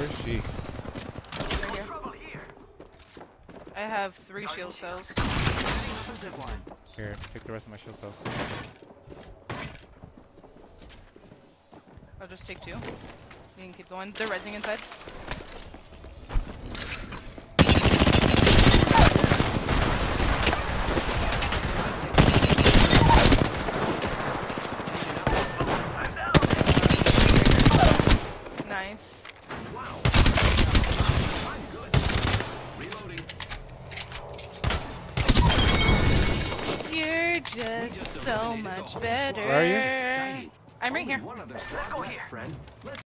Where's she? Right here. I have 3 shield cells. Here, take the rest of my shield cells. I'll just take 2. You can keep going. They're resing inside. Nice. Wow. I'm good. Reloading. You're just so much better. Where are you? Exciting. I'm right here. One other squad left, friend. Let's